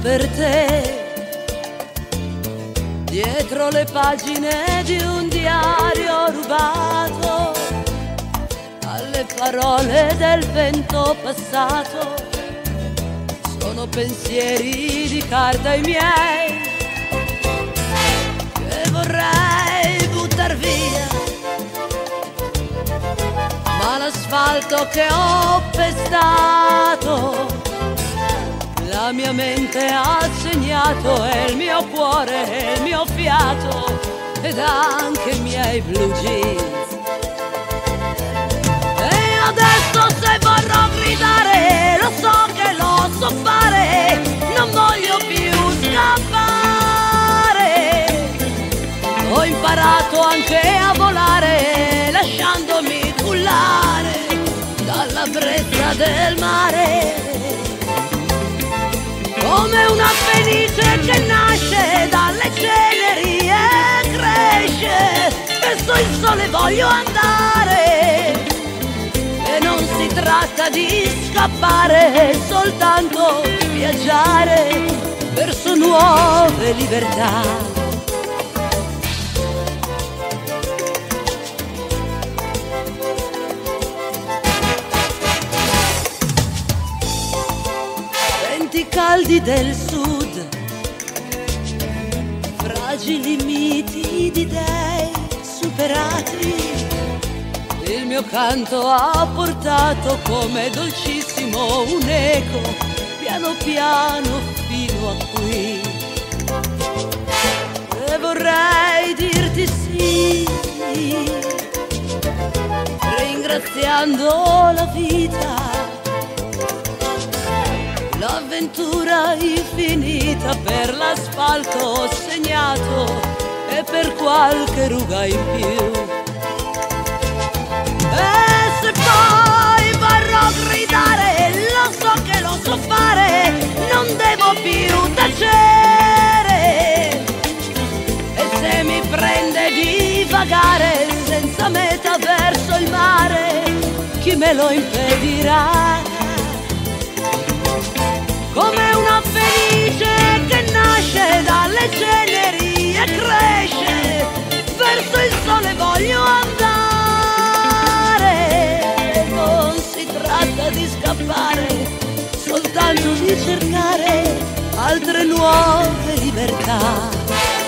per te. Dietro le pagine di un diario rubato, alle parole del vento passato, sono pensieri di carta i miei, che vorrei buttar via, ma l'asfalto che ho pestato la mia mente ha segnato, e il mio cuore e il mio fiato, ed anche i miei blue jeans. E adesso se vorrò gridare, lo so che lo so fare, non voglio più scappare. Ho imparato anche a volare, lasciandomi cullare dalla brezza del mare. Come una fenice che nasce dalle ceneri e cresce, verso il sole voglio andare. E non si tratta di scappare, soltanto viaggiare verso nuove libertà. Caldi del sud, fragili miti di dei superati, il mio canto ha portato come dolcissimo un eco, piano piano fino a qui. E vorrei dirti sì, ringraziando la vita, l'avventura infinita, per l'asfalto segnato e per qualche ruga in più. E se poi vorrò gridare, lo so che lo so fare, non devo più tacere. E se mi prende di vagare senza meta verso il mare, chi me lo impedirà? Come una fenice che nasce dalle ceneri e cresce, verso il sole voglio andare. Non si tratta di scappare, soltanto di cercare altre nuove libertà.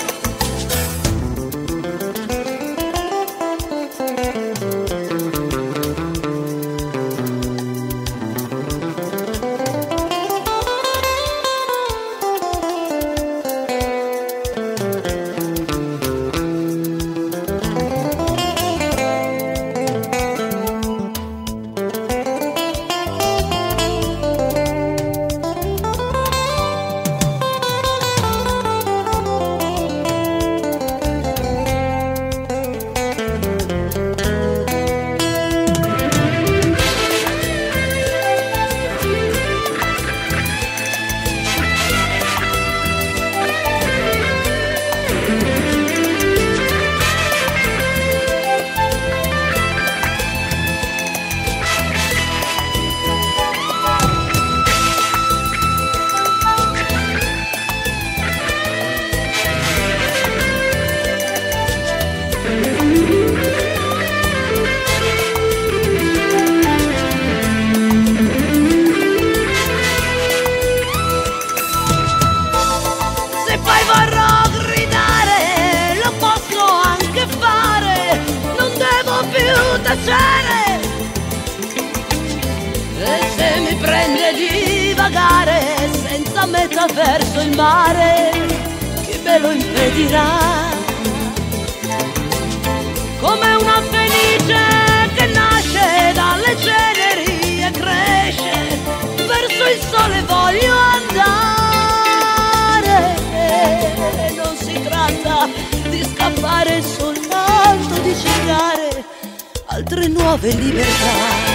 E se mi prende di vagare senza meta verso il mare, chi me lo impedirà? Come una fenice che nasce dalle ceneri e cresce, verso il sole voglio andare. Non si tratta di scappare, soltanto di cercare altre nuove libertà.